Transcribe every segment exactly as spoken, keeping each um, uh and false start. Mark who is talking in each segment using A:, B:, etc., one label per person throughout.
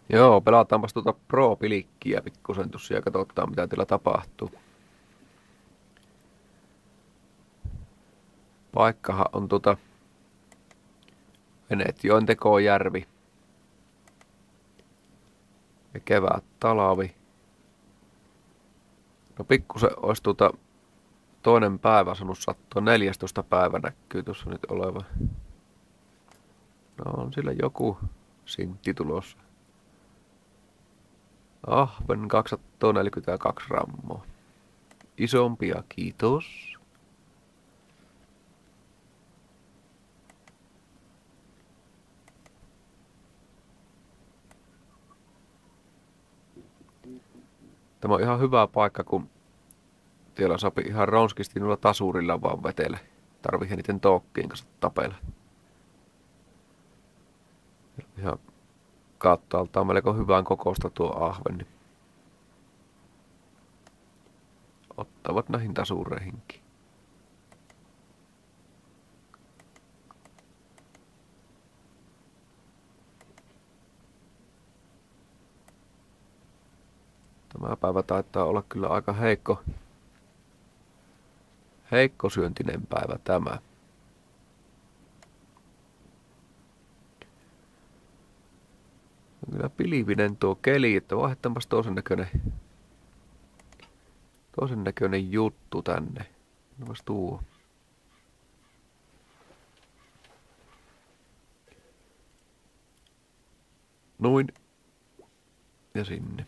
A: Joo, pelataanpas tuota Pro-pilikkiä pikkusen tuossa ja katsotaan mitä teillä tapahtuu. Paikkahan on tuota Veneetjoen Tekojärvi ja kevät talvi. No pikkusen olisi tuota toinen päivä sanonut sattua, neljästoista päivä näkyy tuossa nyt oleva. No on sillä joku sintti tulossa. Ahven kaksisataaneljäkymmentäkaksi grammaa. Isompia, kiitos. Tämä on ihan hyvä paikka, kun siellä sopii ihan ronskisti noilla tasurilla vaan vetele. Tarvii niiden toukkien kanssa tapella. Ihan kattaaltaan melko hyvän kokosta tuo ahven. Niin ottavat näihin tasureihinkin. Tämä päivä taitaa olla kyllä aika heikko, heikko syöntinen päivä tämä. On kyllä pilvinen tuo keli, että vaihdetaanpas toisen näköinen, toisen näköinen juttu tänne. Onpas tuo. Noin. Ja sinne.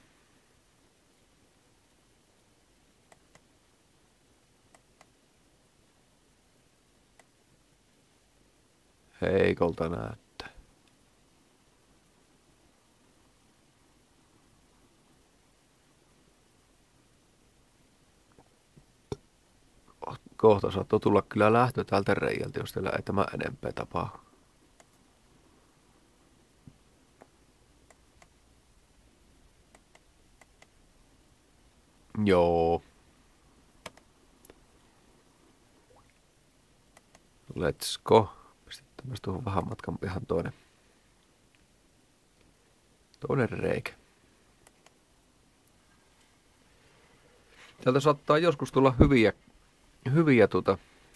A: Heikolta näyttää. Kohta saattoi tulla kyllä lähtö tältä reijältä, jos teillä ei tämä enempää tapaa. Joo. Let's go. Pistetään tuohon vähän matkan pihan toinen. Toinen reikä. Täältä saattaa joskus tulla hyviä, hyviä tuota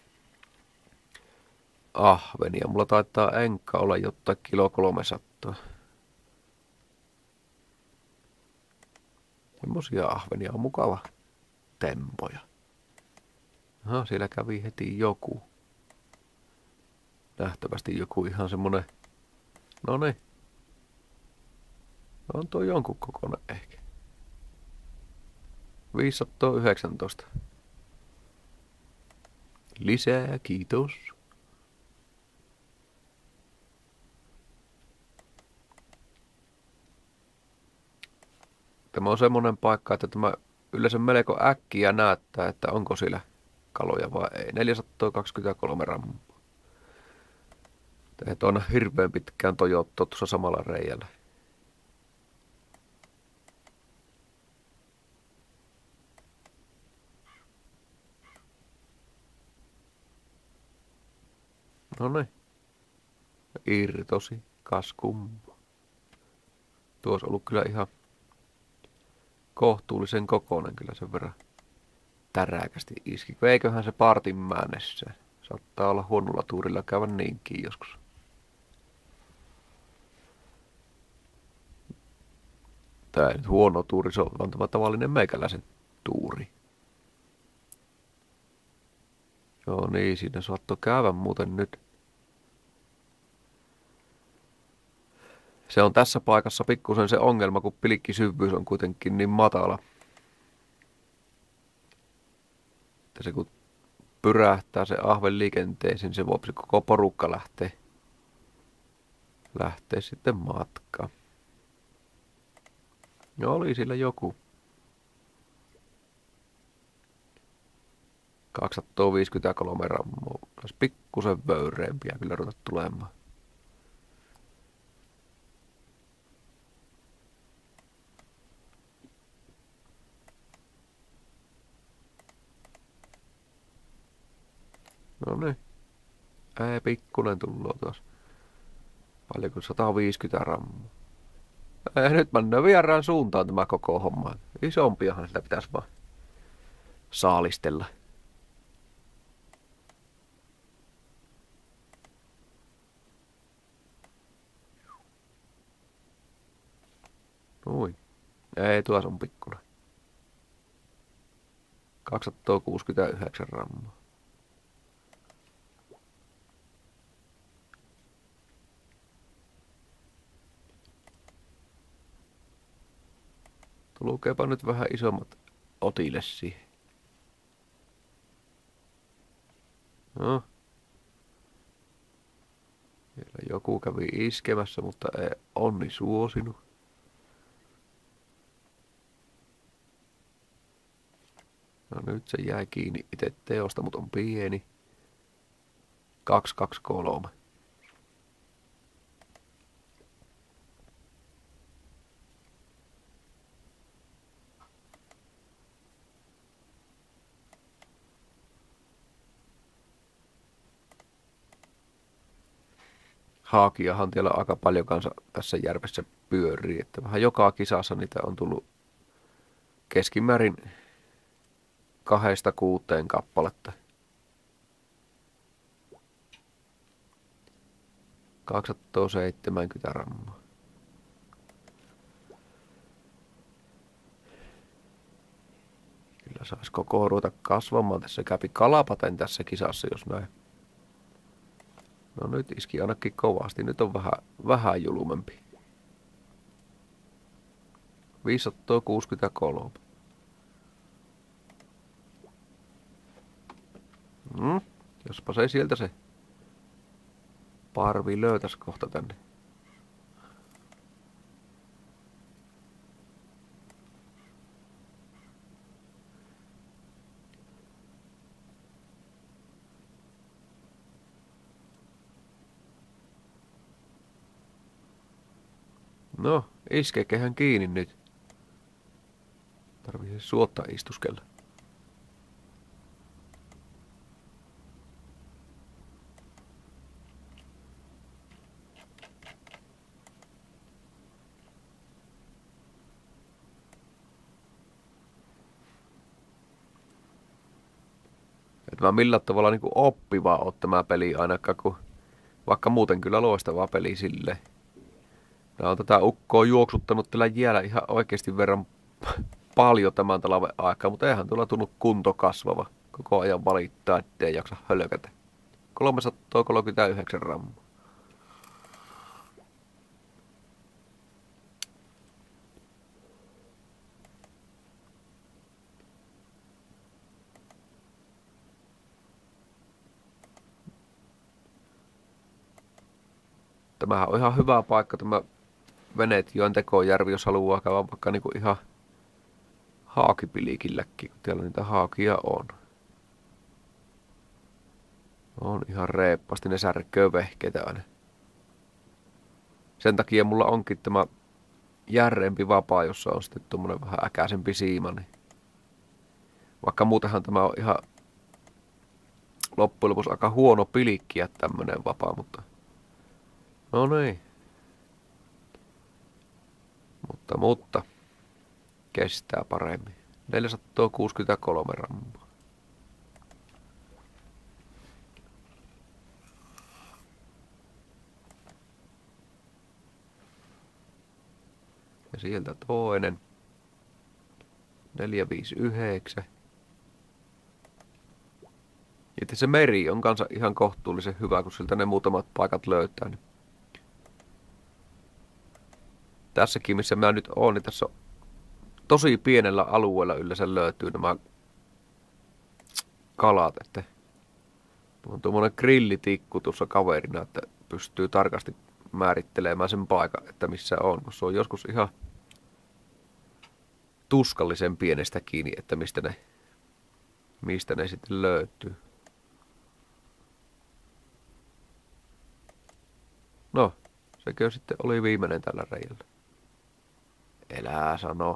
A: ahvenia. Mulla taitaa enkka olla jotain kilo kolmesataa. Semmosia ahvenia on mukava tempoja. Aha, siellä kävi heti joku. Nähtävästi joku ihan semmonen. No niin. On tuo jonkun kokoinen ehkä. viisisataayhdeksäntoista. Lisää, kiitos. Tämä on semmonen paikka, että tämä yleensä melko äkkiä näyttää, että onko siellä kaloja vai ei. neljäsataakaksikymmentäkolme grammaa. Et on hirveän pitkään tojottua tuossa samalla reijällä. No niin. Irtosi. Kas kumma. Tuo olisi ollut kyllä ihan kohtuullisen kokoinen kyllä sen verran täräkästi iski. Eiköhän se partin määnessä. Saattaa olla huonolla tuurilla käydä niinkin joskus. Tää ei nyt huono tuuri, se on tämä tavallinen meikäläisen tuuri. Joo niin, siinä saattoi käydä muuten nyt. Se on tässä paikassa pikkusen se ongelma, kun pilkkisyvyys on kuitenkin niin matala. Että se kun pyrähtää se ahven liikenteeseen, se voi se koko porukka lähteä, lähteä sitten matkaan. No oli sillä joku. kaksisataaviisikymmentäkolme grammaa. Olisi pikkusen vöyreempiä kyllä ruveta tulemaan. No niin. Ei pikkunen tulloo taas. Paljonko sataviisikymmentä grammaa. Ei, nyt mennään vieraan suuntaan tämä koko homma. Isompiahan sitä pitäisi vaan saalistella. Noin. Ei, tuossa on pikkuinen. kaksisataakuusikymmentäyhdeksän grammaa. Lukeepa nyt vähän isommat otille siihen. No. Vielä joku kävi iskemässä, mutta ei onni suosinut. No nyt se jäi kiinni itse teosta, mutta on pieni. kaksi kaksi kolme. Haakiahan siellä aika paljon kanssa tässä järvessä pyörii, että vähän joka kisassa niitä on tullut keskimäärin kahdesta kuuteen kappaletta. kaksisataaseitsemänkymmentä grammaa. Kyllä saisi koko ruveta kasvamaan. Tässä käpi kalapaten tässä kisassa, jos näin. No nyt iski ainakin kovasti. Nyt on vähän, vähän julmempi. viisisataakuusikymmentäkolme. Mm, jospa se sieltä se parvi löytäisi kohta tänne. No, iskeeköhän kiinni nyt. Tarvii suotta istuskella. Et mä millään tavalla niinku oppivaa oot tämä peli ainakaan, kun vaikka muuten kyllä loistava peli silleen. Mä oon tätä ukkoa juoksuttanut tällä jäällä ihan oikeasti verran paljon tämän talven aikaa, mutta eihän tuolla tullut kunto kasvava. Koko ajan valittaa, ettei jaksa hölkätä. kolmesataakolmekymmentäyhdeksän grammaa. Tämähän on ihan hyvä paikka tämä Veneetjoen Tekojärvi, jos haluaa käydä vaikka niinku ihan haakipiliikilläkin, kun täällä niitä haakia on. On ihan reippaasti, ne särkköö vehkeitä aina. Sen takia mulla onkin tämä järreempi vapaa, jossa on sitten tuommoinen vähän äkäisempi siima. Niin vaikka muutenhan tämä on ihan loppujen lopuksi aika huono pilikkiä tämmönen vapaa, mutta no niin. Mutta, mutta kestää paremmin. neljäsataakuusikymmentäkolme grammaa. Ja sieltä toinen. neljä viisi yhdeksän. Itse se meri on kanssa ihan kohtuullisen hyvä, kun siltä ne muutamat paikat löytää. Niin tässäkin, missä mä nyt oon, niin tässä on tosi pienellä alueella yleensä löytyy nämä kalat. Että on tuommoinen grillitikku tuossa kaverina, että pystyy tarkasti määrittelemään sen paikan, että missä on. Kun se on joskus ihan tuskallisen pienestä kiinni, että mistä ne, mistä ne sitten löytyy. No, sekö sitten oli viimeinen tällä reijällä. Elää sano.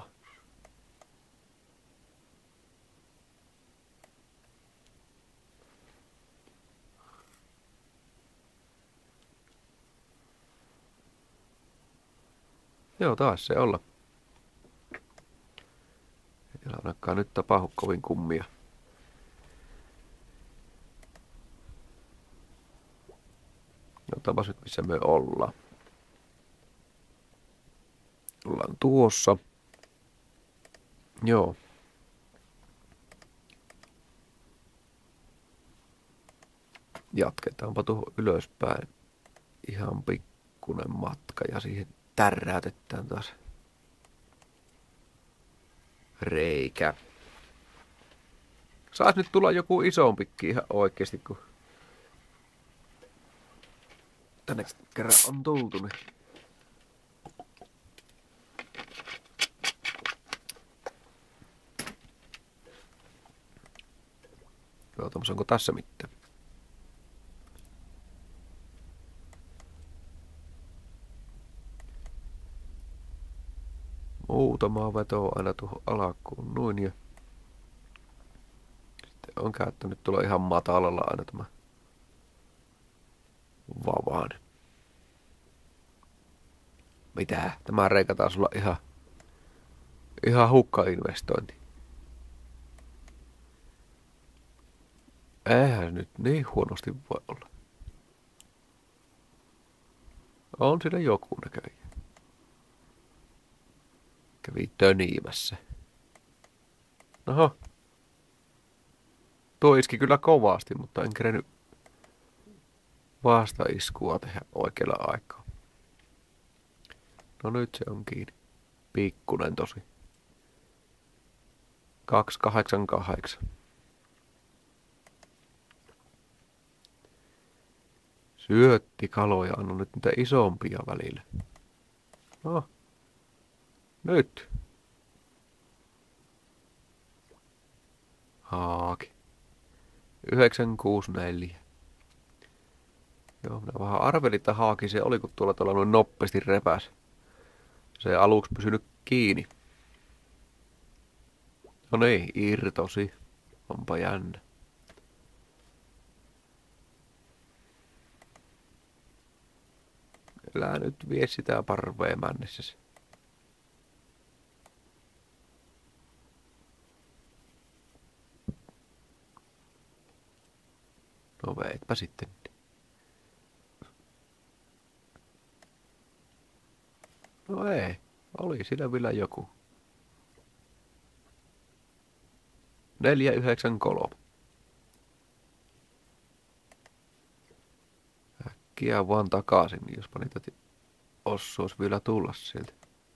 A: Joo, taas se olla. Ei ainakaan nyt tapahdu kovin kummia. Otapas nyt missä me ollaan. Ollaan tuossa. Joo. Jatketaanpa tuohon ylöspäin. Ihan pikkunen matka ja siihen tärräytetään taas reikä. Saas nyt tulla joku isompikin ihan oikeesti, kun tänne kerran on tultu, niin Katsotaan, onko tässä mitään. Muutama veto aina tuohon alkuun noin ja sitten on käyttänyt tulla ihan matalalla aina tämä vavaan. Mitä? Tämä reikä taas olla ihan, ihan hukka-investointi. Eihän nyt niin huonosti voi olla. On siinä joku näköjään. Kävi töniimässä. Oho. Tuo iski kyllä kovasti, mutta en kerennyt vastaiskua tehdä oikealla aikaa. No nyt se on kiinni. Pikkunen tosi. kaksi kahdeksan kahdeksan. Syötti kaloja, anna nyt niitä isompia välillä. No. Nyt. Haaki. yhdeksän kuusi neljä. Joo, minä vähän arvelin, että haaki se oli, kun tuolla tuolla noin nopeasti repäs. Se ei aluksi pysynyt kiinni. No niin, irtosi. Onpa jännä. Älä nyt vie sitä parvea männissä. No veetpä sitten. No ei, oli siinä vielä joku. neljä yhdeksän kolme. Äkkiä vaan takaisin, jospa niitä ossuus vielä tulla sieltä.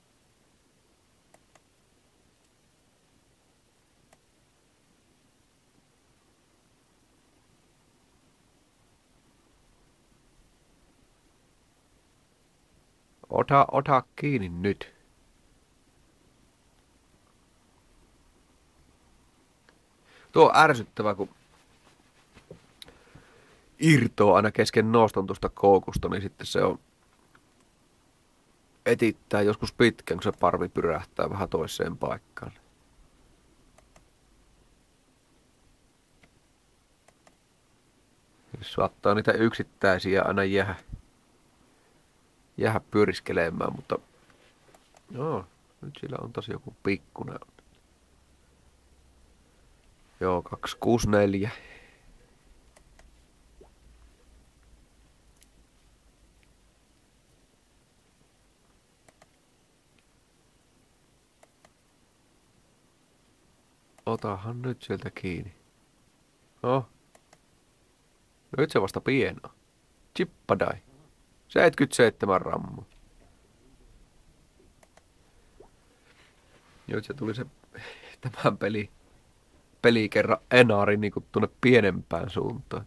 A: Ota, ota kiinni nyt. Tuo on ärsyttävä, kun irtoaa aina kesken noston tuosta koukusta, niin sitten se on etittää joskus pitkään, kun se parvi pyrähtää vähän toiseen paikkaan. Jos saattaa niitä yksittäisiä aina jäädä, jäädä pyöriskelemään, mutta joo, nyt sillä on taas joku pikkunen. Joo, kaksi kuusi neljä. Otahan nyt sieltä kiinni. No. Nyt se vasta pieno. Chippadai. seitsemänkymmentäseitsemän rammua. Nyt se tuli se tämän peli, pelikerran enaari niinku tuonne pienempään suuntaan.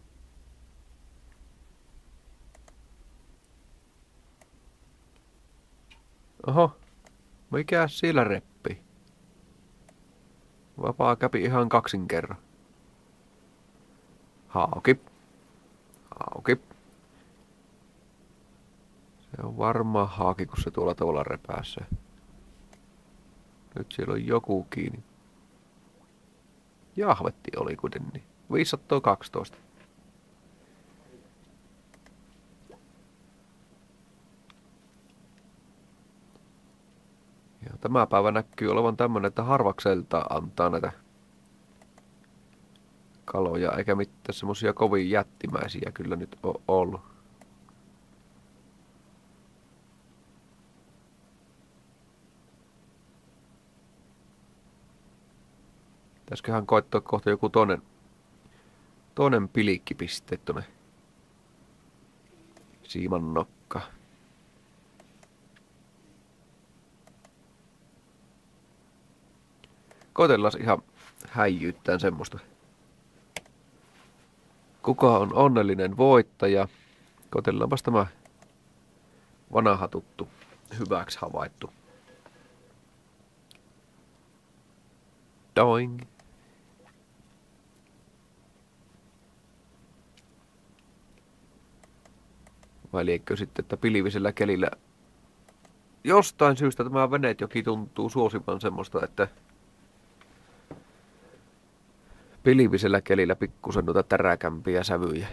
A: Oho. Mikä siellä reppi? Vapaa käpi ihan kaksin kerran. Hauki. Hauki. Se on varmaan haaki, kun se tuolla tavalla repääsee. Nyt siellä on joku kiinni. Jahvetti oli kuitenkin. viisisataakaksitoista. Tämä päivä näkyy olevan tämmönen, että harvakselta antaa näitä kaloja, eikä mitään semmosia kovin jättimäisiä kyllä nyt on ollut. Pitäisköhän koittaa kohta joku toinen, toinen pilikkipiste tonne siiman nokka. Koitellaan ihan häijyyttään semmoista. Kuka on onnellinen voittaja? Koitellaanpas tämä vanha tuttu, hyväksi havaittu. Doing. Vai liekkö sitten, että pilvisellä kelillä jostain syystä tämä Veneetjoki tuntuu suosivan semmoista, että pilvisellä kelillä pikkusen noita täräkämpiä sävyjä.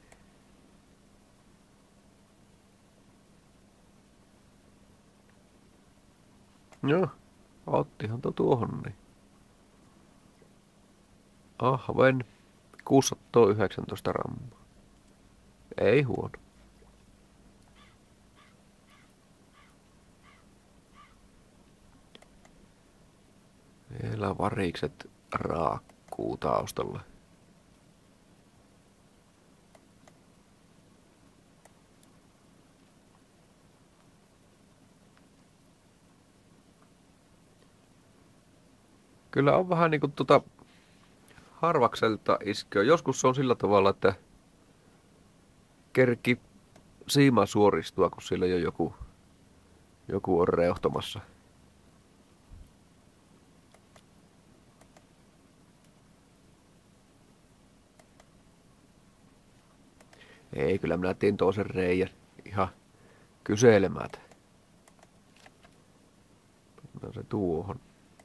A: No, ottihan to tuohon niin. Ahven kuusisataayhdeksäntoista grammaa. Ei huono. Vielä varikset raakkuu taustalla. Kyllä on vähän niinku tota harvakselta iskeä. Joskus se on sillä tavalla, että kerki siima suoristua, kun siellä jo joku, joku on reuhtomassa. Ei, kyllä minä tein toisen reijän ihan kyselemään. No se tuohon.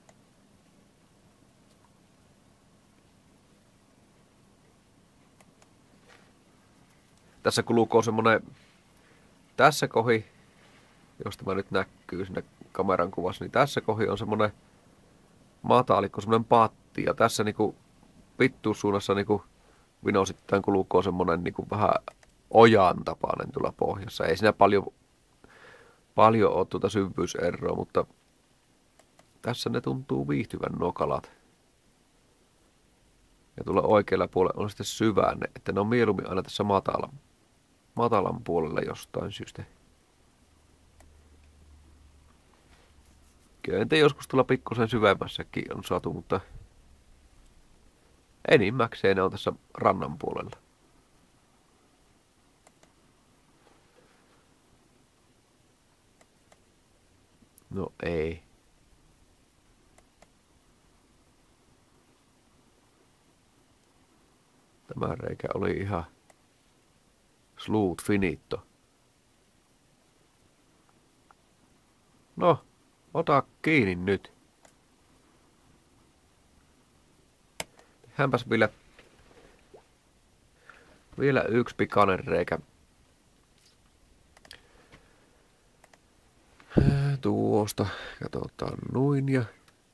A: Tässä kuluu semmonen, tässä kohi, josta mä nyt näkyy sinne kameran kuvassa, niin tässä kohi on semmonen matalikko, semmonen patti. Ja tässä niinku pittuussuunnassa niinku vinosittain kuluu semmonen niinku vähän ojan tapainen tuolla pohjassa. Ei siinä paljon, paljon ole tuota syvyyseroa, mutta tässä ne tuntuu viihtyvän nuo kalat. Ja tuolla oikealla puolella on sitten syvänne, että ne on mieluummin aina tässä matalan, matalan puolella jostain syystä. Kyllä entä joskus tuolla pikkusen syvemmässäkin on saatu, mutta enimmäkseen ne on tässä rannan puolella. No ei. Tämä reikä oli ihan slut finito. No, ota kiinni nyt. Tehdäänpäs vielä, vielä yksi pikainen reikä. Tuosta katsotaan noin ja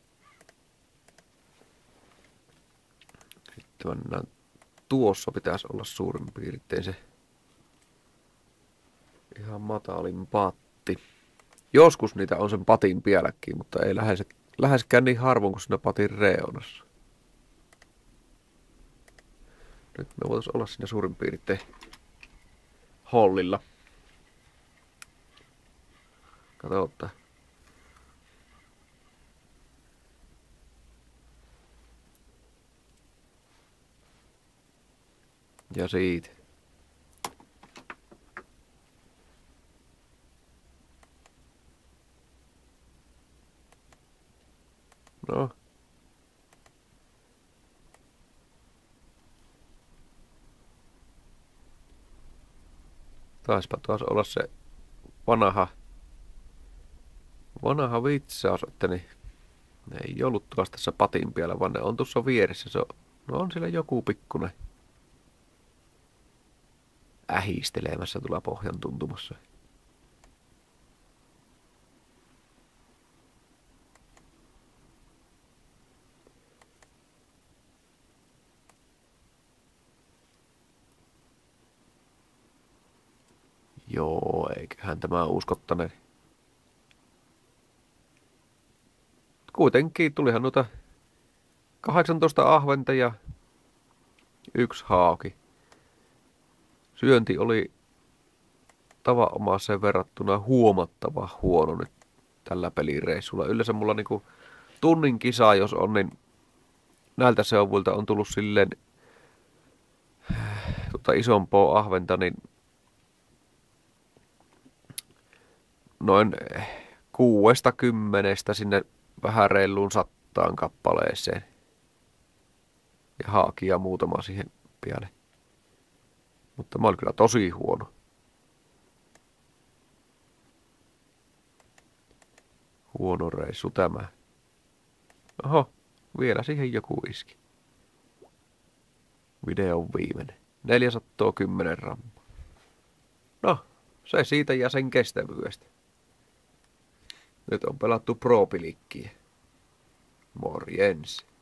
A: sitten mennään. Tuossa pitäisi olla suurin piirtein se ihan matalin patti. Joskus niitä on sen patin pielläkin, mutta ei lähes, läheskään niin harvoin kuin siinä patin reunassa. Nyt me voitaisiin olla siinä suurin piirtein hollilla. Katsotaan. Ja siitä. No. Taispa taas olla se vanha, vanha vitsaus, että niin ne ei ollut tuossa tässä patin päällä, vaan ne on tuossa vieressä. Se on, no on siellä joku pikkunen ähistelemässä tuolla pohjan tuntumassa. Joo, eiköhän tämä uskottane. Kuitenkin tulihan noita kahdeksantoista ahventa ja yksi hauki. Syönti oli tavanomaiseen verrattuna huomattava huono nyt tällä pelireissulla. Yleensä mulla niinku tunnin kisa, jos on, niin näiltä seuvuilta on tullut silleen tuota isompaa ahventa, niin noin kuudesta kymmenestä sinne vähän reiluun sattaan kappaleeseen. Ja haakia muutama siihen päälle. Mutta mä olin kyllä tosi huono. Huono reissu tämä. Oho, vielä siihen joku iski. Videon viimeinen. neljäsataakymmenen rammaa. No, se siitä ja sen kestävyydestä. Nyt on pelattu pro-pilikkiä. Morjens.